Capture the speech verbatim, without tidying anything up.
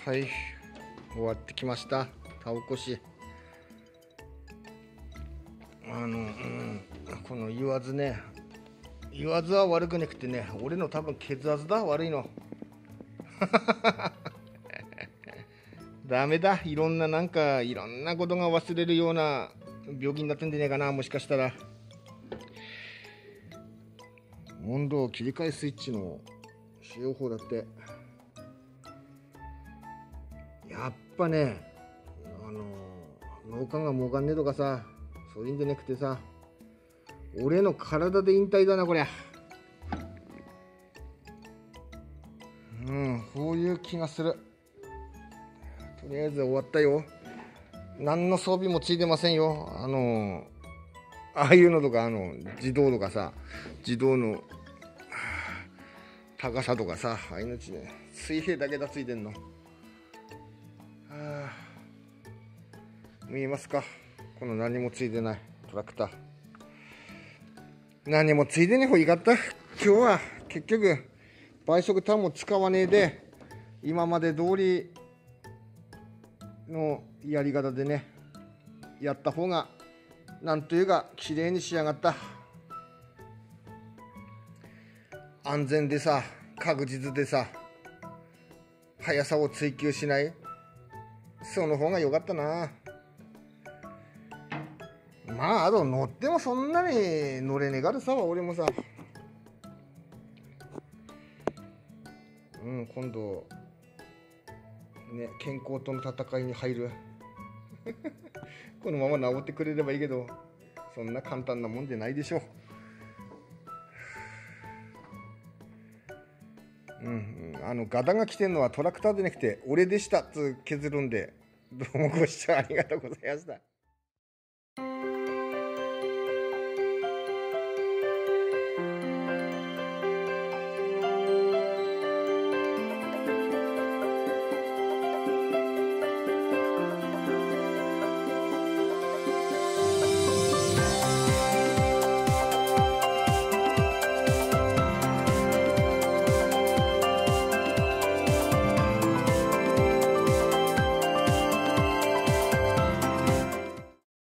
はい、終わってきました。田起こし。あの、うん、この言わずね、言わずは悪くなくてね、俺の多分血圧だ、悪いの。ダメだ、いろんななんかいろんなことが忘れるような病気になってんじゃねえかな、もしかしたら。温度を切り替えスイッチの使用法だって。やっぱね、あの脳幹が儲かんねえとかさ、そういうんじゃなくてさ、俺の体で引退だな、こりゃ。うん、こういう気がする。とりあえず終わったよ。何の装備もついてませんよ。あのああいうのとか、あの自動とかさ、自動の高さとかさ、ああいうのちね、水平だけだついてんの。はあ、見えますか、この何もついてないトラクター。何もついてねえ方がいいかった。今日は結局倍速ターンも使わねえで、今まで通りのやり方でね、やった方がなんというか綺麗に仕上がった。安全でさ、確実でさ、速さを追求しない、その方が良かったな。まああと乗ってもそんなに乗れねえからさ、俺もさ、うん、今度ね、健康との戦いに入る。このまま治ってくれればいいけど、そんな簡単なもんじゃないでしょう。うん、あのガタが来てるのはトラクターでなくて俺でしたっつ削るんで、どうもご視聴ありがとうございました。